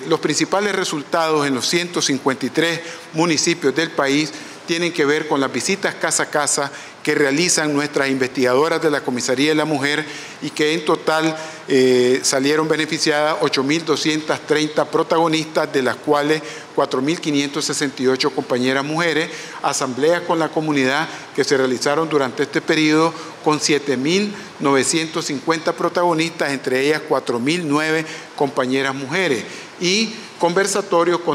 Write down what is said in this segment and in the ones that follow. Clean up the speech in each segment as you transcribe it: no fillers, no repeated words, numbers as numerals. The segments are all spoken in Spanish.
Los principales resultados en los 153 municipios del país tienen que ver con las visitas casa a casa que realizan nuestras investigadoras de la Comisaría de la Mujer y que en total salieron beneficiadas 8.230 protagonistas, de las cuales 4.568 compañeras mujeres, asambleas con la comunidad que se realizaron durante este periodo con 7.950 protagonistas, entre ellas 4.009 compañeras mujeres, y conversatorios con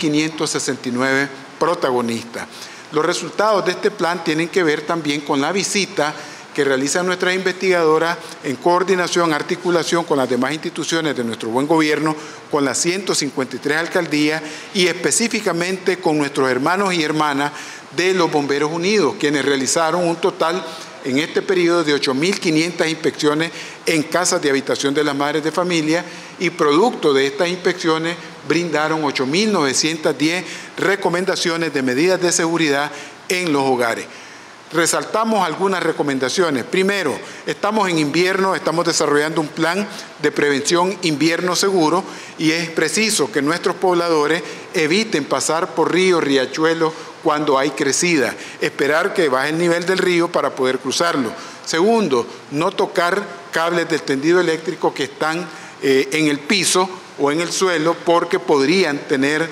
3.569 protagonistas. Los resultados de este plan tienen que ver también con la visita que realizan nuestras investigadoras en coordinación, articulación con las demás instituciones de nuestro buen gobierno, con las 153 alcaldías y específicamente con nuestros hermanos y hermanas de los Bomberos Unidos, quienes realizaron un total en este periodo de 8.500 inspecciones en casas de habitación de las madres de familia, y producto de estas inspecciones brindaron 8.910 recomendaciones de medidas de seguridad en los hogares. Resaltamos algunas recomendaciones. Primero, estamos en invierno, estamos desarrollando un plan de prevención invierno seguro y es preciso que nuestros pobladores eviten pasar por ríos, riachuelos cuando hay crecida, esperar que baje el nivel del río para poder cruzarlo. Segundo, no tocar cables del tendido eléctrico que están en el piso o en el suelo, porque podrían tener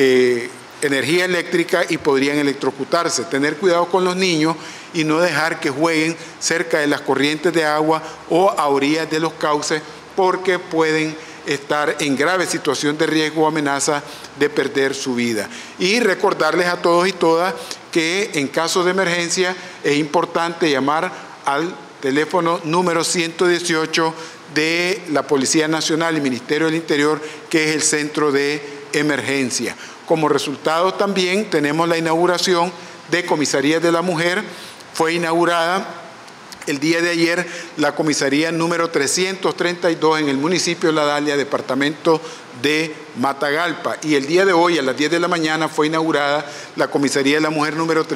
energía eléctrica y podrían electrocutarse. Tener cuidado con los niños y no dejar que jueguen cerca de las corrientes de agua o a orillas de los cauces, porque pueden estar en grave situación de riesgo o amenaza de perder su vida. Y recordarles a todos y todas que en caso de emergencia es importante llamar al teléfono número 118 de la Policía Nacional y Ministerio del Interior, que es el centro de emergencia. Como resultado también tenemos la inauguración de Comisarías de la Mujer. Fue inaugurada el día de ayer la comisaría número 332 en el municipio de La Dalia, departamento de Matagalpa. Y el día de hoy, a las 10 de la mañana, fue inaugurada la comisaría de la mujer número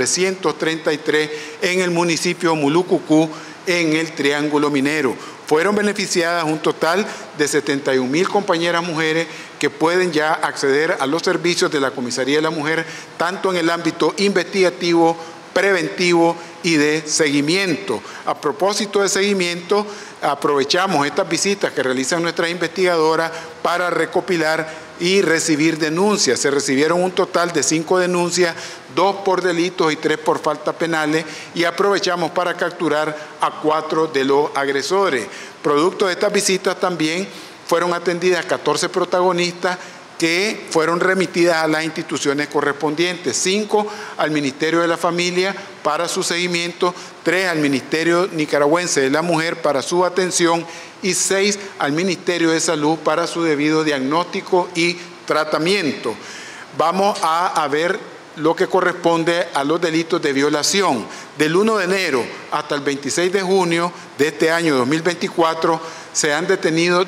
333 en el municipio de Mulucucú, en el Triángulo Minero. Fueron beneficiadas un total de 71.000 compañeras mujeres que pueden ya acceder a los servicios de la Comisaría de la Mujer, tanto en el ámbito investigativo, preventivo y de seguimiento. A propósito de seguimiento, aprovechamos estas visitas que realizan nuestras investigadoras para recopilar y recibir denuncias. Se recibieron un total de 5 denuncias, 2 por delitos y 3 por faltas penales, y aprovechamos para capturar a 4 de los agresores. Producto de estas visitas también fueron atendidas 14 protagonistas que fueron remitidas a las instituciones correspondientes, 5 al Ministerio de la Familia para su seguimiento, 3 al Ministerio Nicaragüense de la Mujer para su atención y 6 al Ministerio de Salud para su debido diagnóstico y tratamiento. Vamos a ver lo que corresponde a los delitos de violación. Del 1 de enero hasta el 26 de junio de este año 2024 se han detenido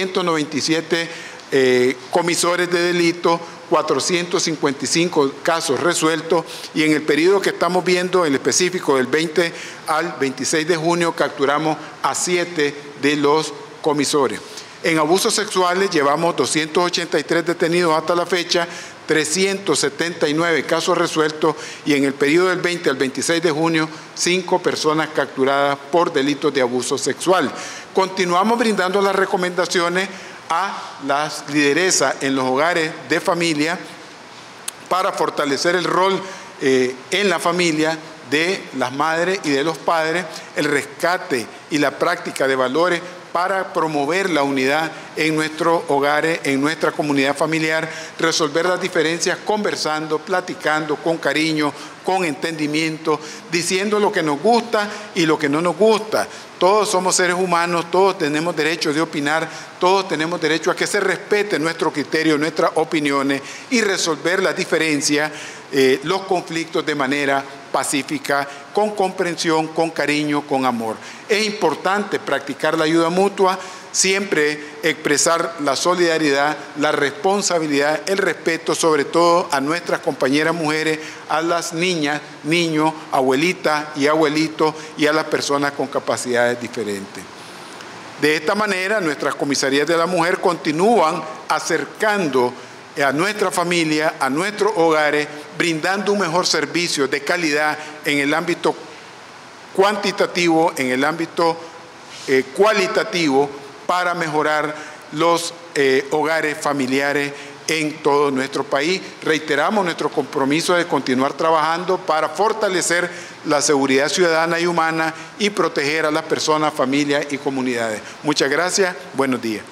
297 comisores de delito, 455 casos resueltos, y en el periodo que estamos viendo, en específico del 20 al 26 de junio, capturamos a 7 de los comisores. En abusos sexuales llevamos 283 detenidos hasta la fecha, 379 casos resueltos, y en el periodo del 20 al 26 de junio, 5 personas capturadas por delitos de abuso sexual. Continuamos brindando las recomendaciones a las lideresas en los hogares de familia para fortalecer el rol en la familia de las madres y de los padres, el rescate y la práctica de valores para promover la unidad en nuestros hogares, en nuestra comunidad familiar, resolver las diferencias conversando, platicando con cariño, con entendimiento, diciendo lo que nos gusta y lo que no nos gusta. Todos somos seres humanos, todos tenemos derecho de opinar, todos tenemos derecho a que se respete nuestro criterio, nuestras opiniones, y resolver las diferencias, los conflictos de manera pacífica, con comprensión, con cariño, con amor. Es importante practicar la ayuda mutua, siempre expresar la solidaridad, la responsabilidad, el respeto, sobre todo a nuestras compañeras mujeres, a las niñas, niños, abuelitas y abuelitos, y a las personas con capacidades diferentes. De esta manera, nuestras comisarías de la mujer continúan acercando a nuestra familia, a nuestros hogares, brindando un mejor servicio de calidad en el ámbito cuantitativo, en el ámbito cualitativo, para mejorar los hogares familiares en todo nuestro país. Reiteramos nuestro compromiso de continuar trabajando para fortalecer la seguridad ciudadana y humana y proteger a las personas, familias y comunidades. Muchas gracias. Buenos días.